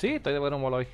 Sí, estoy de buen humor hoy.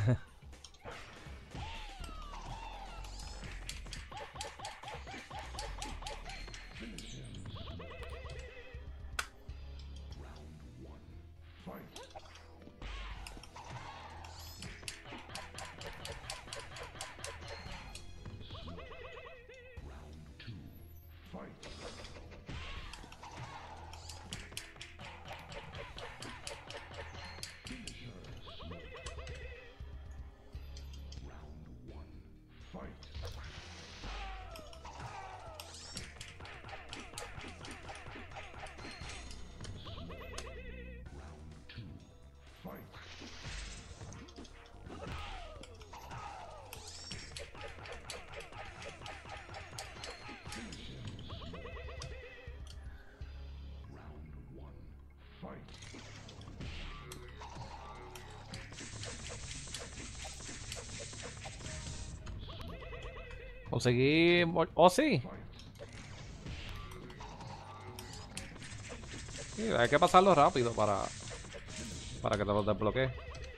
Conseguí... Oh, sí. Sí, hay que pasarlo rápido para que te lo desbloquee.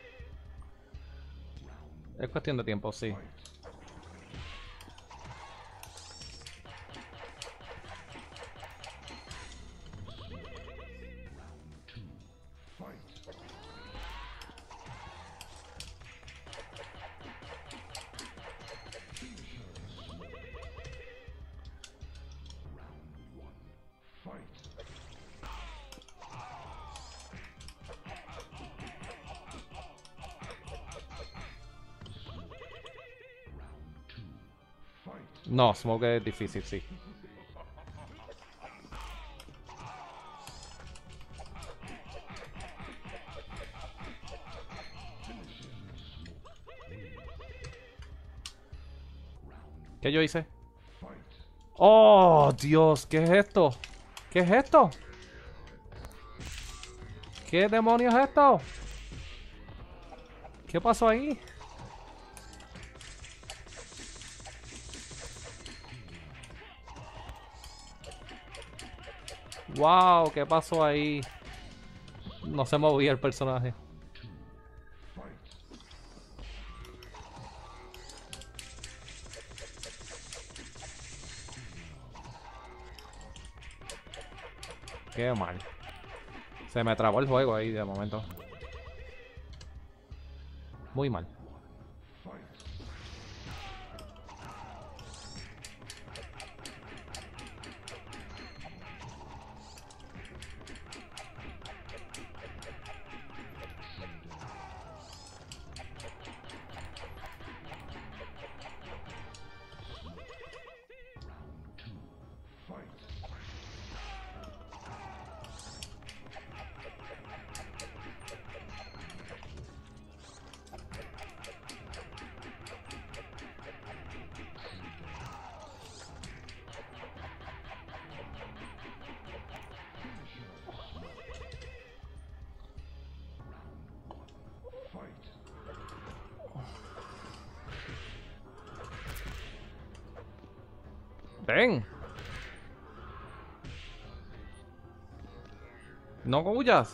Es cuestión de tiempo, sí. No, Smoke es difícil, sí. ¿Qué yo hice? ¡Oh, Dios! ¿Qué es esto? ¿Qué es esto? ¿Qué demonios es esto? ¿Qué pasó ahí? ¡Wow! ¿Qué pasó ahí? No se movía el personaje. Qué mal. Se me trabó el juego ahí de momento. Muy mal. ¡Ven! ¡No huyas!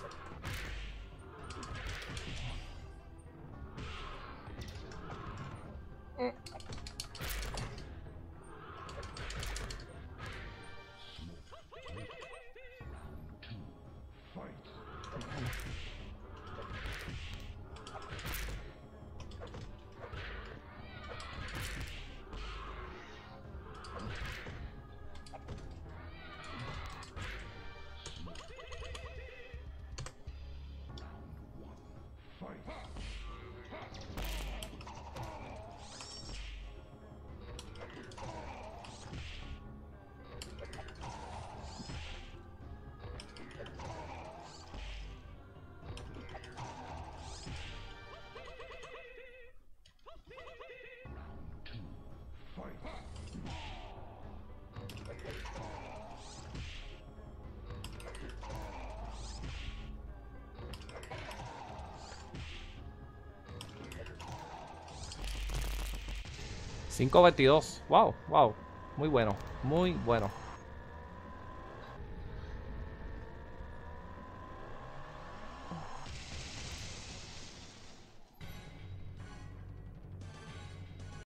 ¡5:22! ¡Wow! ¡Wow! Muy bueno. Muy bueno.